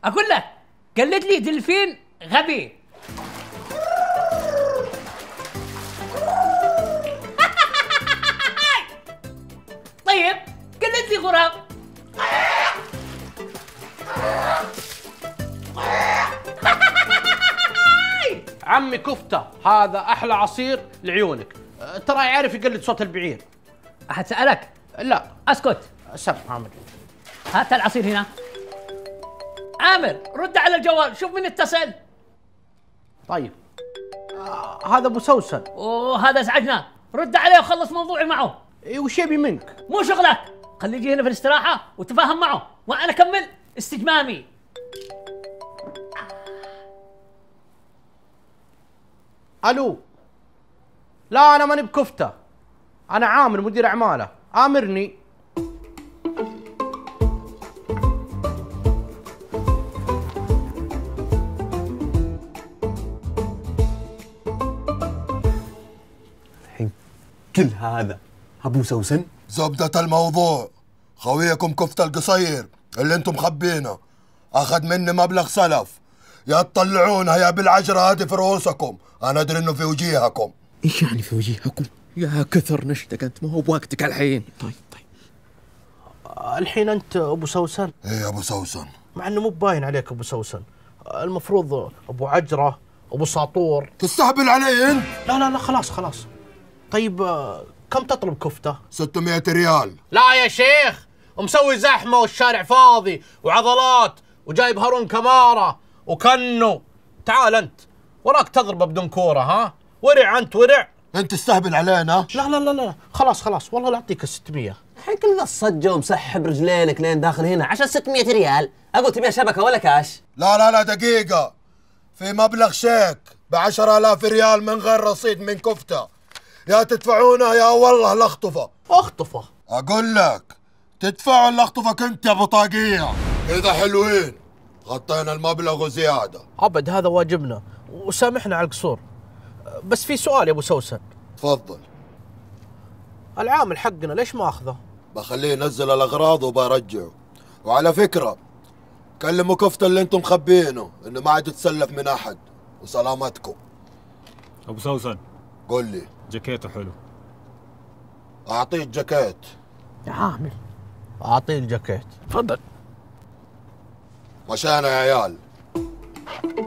اقول لك قلد لي دلفين غبي. طيب قلد لي غراب. عمي كفتة، هذا أحلى عصير لعيونك. ترى يعرف يقلد صوت البعير. أحد سألك؟ لا. اسكت. سب عامر. هات العصير هنا. عامر رد على الجوال، شوف من اتصل. طيب. هذا أبو سوسن. اوه هذا ازعجنا، رد عليه وخلص موضوعي معه. إيه وش يبي منك؟ مو شغلك، خليه يجي هنا في الاستراحة وتفاهم معه وأنا أكمل استجمامي. ألو. لا أنا ماني بكفتة، أنا عامر مدير أعماله، آمرني. الحين كل هذا أبو سوسن؟ زبدة الموضوع خويكم كفتة القصير اللي انتم مخبينه اخذ مني مبلغ سلف، يا تطلعونها يا بالعجرة هذه في رؤوسكم، انا ادري انه في وجيهكم. ايش يعني في وجيهكم؟ يا كثر نشتك انت، ما هو بوقتك الحين. طيب الحين أنت أبو سوسن؟ ايه ابو سوسن. مع إنه مو باين عليك أبو سوسن، المفروض أبو عجرة، أبو ساطور. تستهبل علي انت؟ لا خلاص. طيب كم تطلب كفتة؟ 600 ريال. لا يا شيخ، ومسوي زحمة والشارع فاضي وعضلات وجايب هارون كمارة وكنو. تعال أنت وراك تضرب بدون كورة. ها ورع أنت ورع. انت تستهبل علينا؟ لا خلاص والله لا أعطيك 600. الحين كل ذا الصجة ومسحب رجلينك لين داخل هنا عشان 600 ريال. أقول تبيها شبكة ولا كاش؟ لا دقيقة، في مبلغ شيك ب10,000 ريال من غير رصيد من كفتة، يا تدفعونه يا والله لاخطفه. اخطفه؟ اقول لك تدفعوا اللي اخطفك انت يا بطاقية. اذا حلوين غطينا المبلغ وزيادة. ابد هذا واجبنا، وسامحنا على القصور. بس في سؤال يا ابو سوسن. تفضل. العامل حقنا ليش ما اخذه؟ بخليه ينزل الاغراض وبرجعه. وعلى فكرة كلموا كفتة اللي انتم مخبينه انه ما عاد يتسلف من احد، وسلامتكم. ابو سوسن قول لي. جاكيته حلو. اعطيك جاكيت. يا عامل اعطيه الجاكيت. تفضل. مشانا يا عيال.